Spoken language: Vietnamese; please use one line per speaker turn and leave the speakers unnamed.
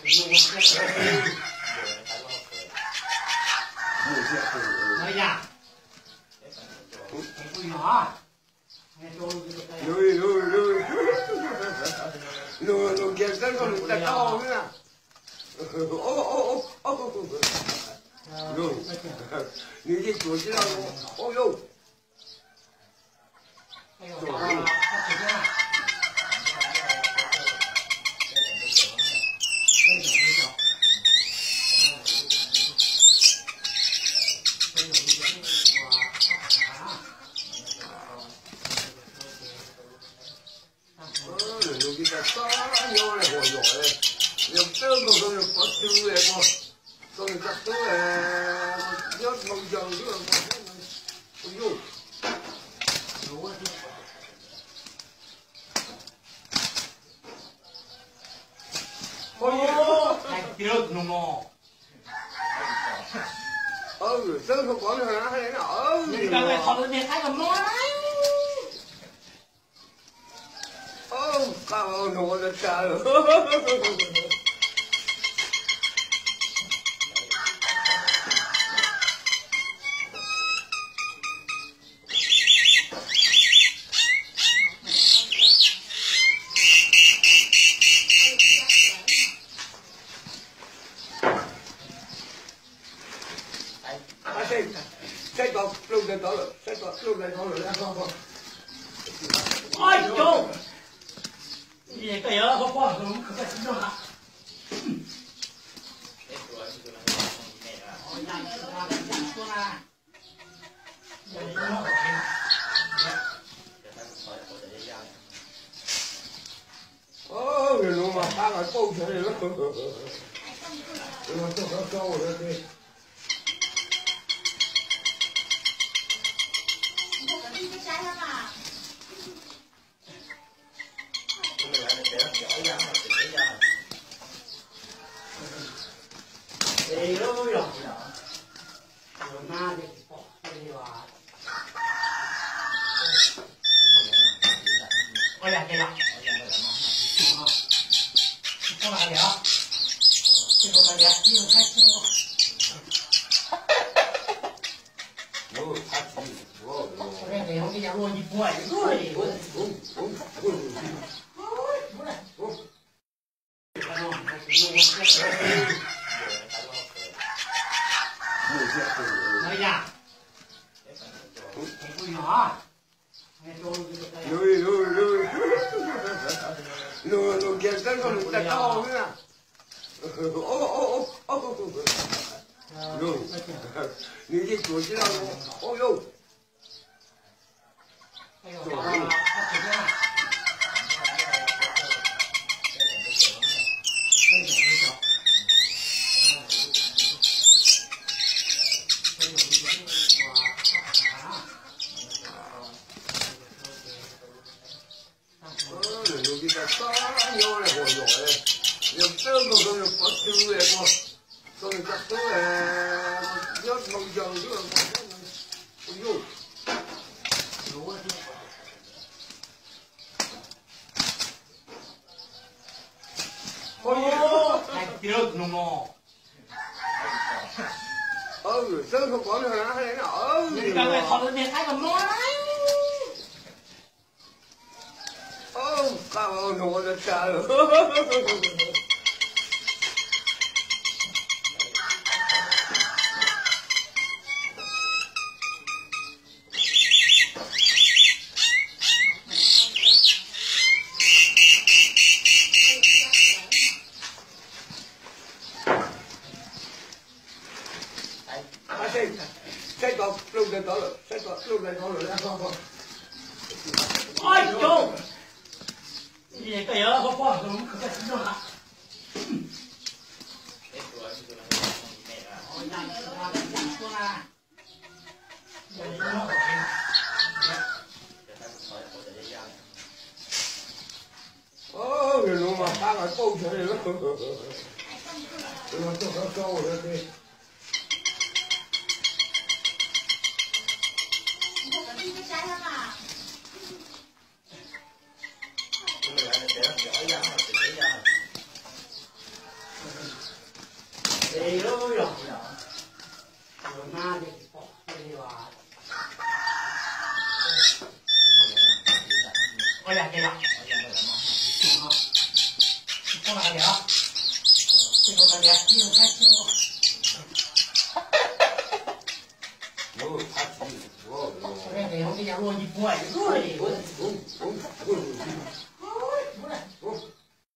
Nói ra. Tôi nhỏ.
Lùi kia rất con lùi ta to nữa nè. Lùi. Như cái chuột chứ đâu. Ôi ôi. Kita tanya oleh boyo eh, yang terus kalau pasti eh kalau kita tu dia mau jauh dia boyo.
Boyo, này tiêu nung.
Sớm không có nữa hay nó
Nhưng cái này thọ lên thấy còn nói.
Cảm ơn nó đã trả lời. Sách vào lúc này đó rồi, sách vào lúc này đó rồi ra không?
Ôi trời! Gì cái đó không có không có xin đâu hả?
Người luôn mà ta lại câu chuyện này lắm. Nó câu rồi đi.
Thì nó rồi. Rồi ma đi bỏ đi vào. Ôi dạ cái lắm. Không lại được. Chứ không lại được. Nhưng khách không. Cái này không đi nhà luôn đi buổi rồi. Nói ra. Tôi nhỏ.
Lùi kia rất con lùi ta to nữa nè. Lùi. Như cái chuột chứ đâu. Ôi ôi. Kita tanya oleh boyo eh, yang terus kalau pasti eh kalau kita tu dia mau jauh dia boyo.
Boyo, này tiêu nung.
Sớm không có nữa hay nó
Nhưng cái này thọ lên thấy còn nói.
Cảm ơn nó đã trả lời. Sách vào lúc này đó rồi, sách vào lúc này đó rồi ra không?
Ôi trời! Gì cái đó không có không có xin đâu hả?
Người luôn mà ta lại câu chuyện này lắm. Nó câu rồi đi.
哎呦呀呀！我拿的宝贝吧。我俩这样。啊，多拿点啊！最后拿点，你们看清楚。
我他自己我
我这给我给家落一锅一锅的。